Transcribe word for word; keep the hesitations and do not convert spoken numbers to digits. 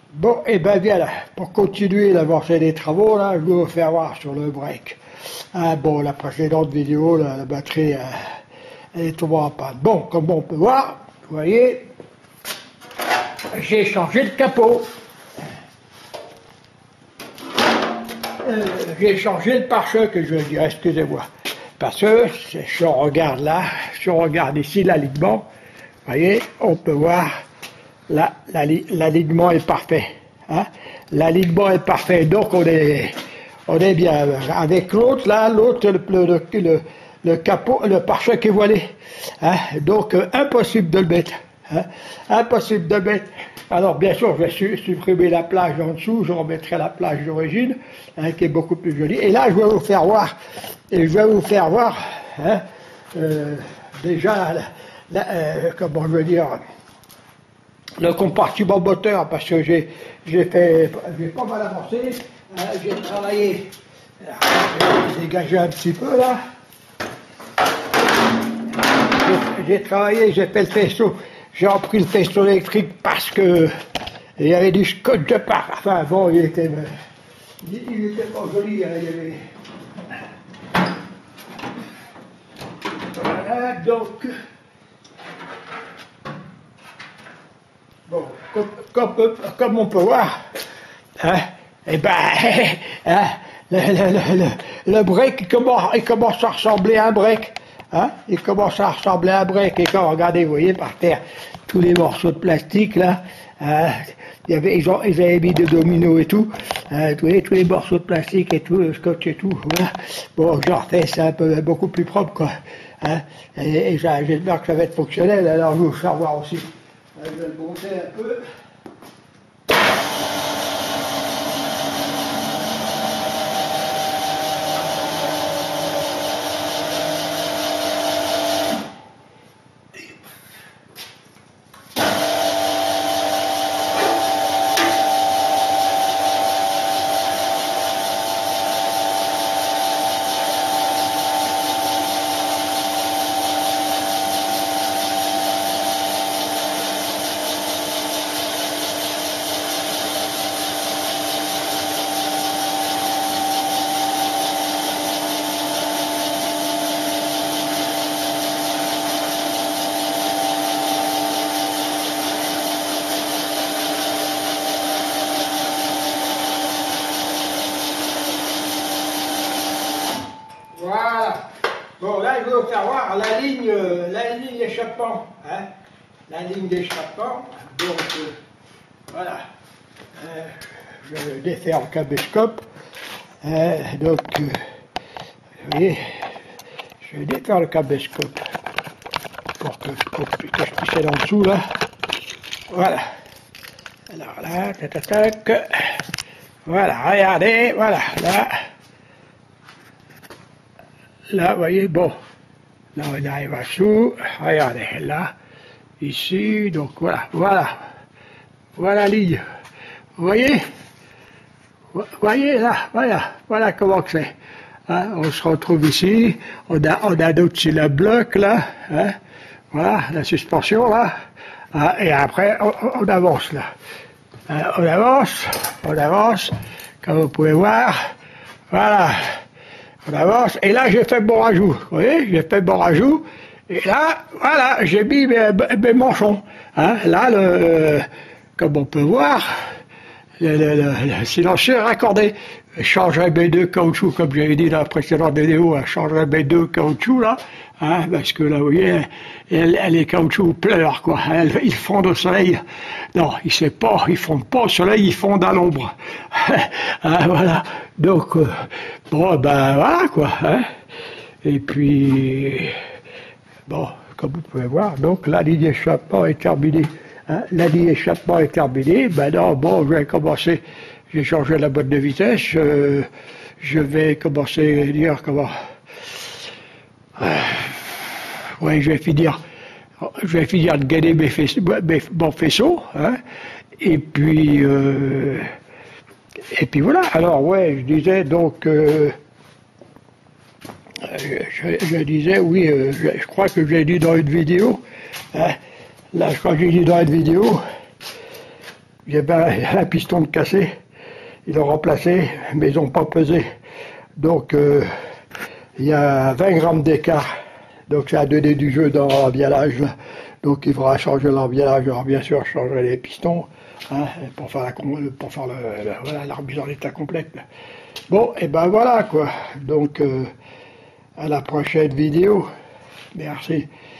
Bon, et ben bien là, pour continuer d'avancer des travaux, là, je vais vous faire voir sur le break. Ah, bon, la précédente vidéo, là, la batterie, euh, elle est tombée en panne. Bon, comme on peut voir, vous voyez, j'ai changé le capot. Euh, j'ai changé le pare-choc, je veux dire, excusez-moi. Parce que, si on regarde là, si on regarde ici l'alignement, vous voyez, on peut voir, là, l'alignement est parfait. Hein? L'alignement est parfait, donc on est, on est bien. Avec l'autre, là, l'autre, le, le, le, le capot, le pare-choc est voilé. Hein? Donc, euh, impossible de le mettre. Hein? Impossible de le mettre. Alors, bien sûr, je vais su supprimer la plage en dessous, je remettrai la plage d'origine, hein, qui est beaucoup plus jolie. Et là, je vais vous faire voir, et je vais vous faire voir, hein, euh, déjà, la, la, euh, comment je veux dire, le compartiment moteur, parce que j'ai fait, j'ai pas mal avancé, hein, j'ai travaillé, j'ai dégagé un petit peu là, j'ai travaillé, j'ai fait le faisceau, j'ai repris le faisceau électrique parce que il y avait du scotch de part, enfin bon, il était, il était pas joli, hein, il y avait... Voilà, donc... Bon, comme, comme, comme on peut voir, hein, eh ben, hein, le, le, le, le break, il commence, il commence à ressembler à un break. Hein, il commence à ressembler à un break. Et quand, regardez, vous voyez par terre, tous les morceaux de plastique, là, hein, il y avait, ils, ont, ils avaient mis des dominos et tout, hein, vous voyez, tous les morceaux de plastique et tout, le scotch et tout, voilà. Bon, j'en refais, c'est un peu, beaucoup plus propre, quoi. Hein, et, et j'espère que ça va être fonctionnel, alors je vais vous faire voir aussi. Je vais le monter un peu. Voilà. Bon, là, je vais vous faire voir la ligne, la ligne d'échappement. Hein, la ligne d'échappement. Donc, euh, voilà. Euh, je vais défaire le caméscope. Euh, donc, euh, vous voyez, je vais défaire le caméscope pour que, pour que je puisse aller en dessous, là. Voilà. Alors là, tac, tac, tac. Voilà, regardez, voilà, là. Là, vous voyez, bon, là on arrive à dessous, regardez, là, ici, donc voilà, voilà, voilà la ligne, vous voyez, vous voyez là, voilà, voilà comment c'est, hein, on se retrouve ici, on a, on a d'autres sur le bloc là, hein, voilà, la suspension là, hein, et après on, on avance là, hein, on avance, on avance, comme vous pouvez voir, voilà. On avance, et là j'ai fait bon rajout, vous voyez, j'ai fait bon rajout, et là, voilà, j'ai mis mes, mes manchons, hein, là, le, comme on peut voir, le, le, le, le silencieux est raccordé. Je changerai mes deux caoutchoucs, comme j'avais dit dans la précédente vidéo, je changerai mes deux caoutchoucs, là, hein, parce que là, vous voyez, elle, elle, les caoutchoucs pleurent, quoi, elle, ils fondent au soleil, non, ils ne pas, ils fondent pas au soleil, ils fondent à l'ombre, hein, voilà, donc, euh, bon, ben, voilà, quoi, hein, et puis, bon, comme vous pouvez voir, donc, la ligne d'échappement est terminée, hein, la ligne d'échappement est terminée, maintenant, bon, je vais commencer. J'ai changé la boîte de vitesse, euh, je vais commencer à dire comment... Euh, oui, je vais finir, je vais finir de gagner mes faisceaux, mes, mon faisceau, hein, et puis, euh, et puis voilà. Alors, ouais, je disais donc, euh, je, je disais, oui, euh, je, je crois que j'ai dit dans une vidéo, hein, là, je crois que j'ai dit dans une vidéo, j'ai ben, un piston de cassé, ils l'ont remplacé, mais ils n'ont pas pesé. Donc euh, il y a vingt grammes d'écart. Donc c'est à donner du jeu dans l'embiallage. Donc il faudra changer l'embiallage. Alors bien sûr, je changerai les pistons hein, pour faire la pour faire le, le, voilà, la remise en état complète. Bon, et ben voilà quoi. Donc euh, à la prochaine vidéo. Merci.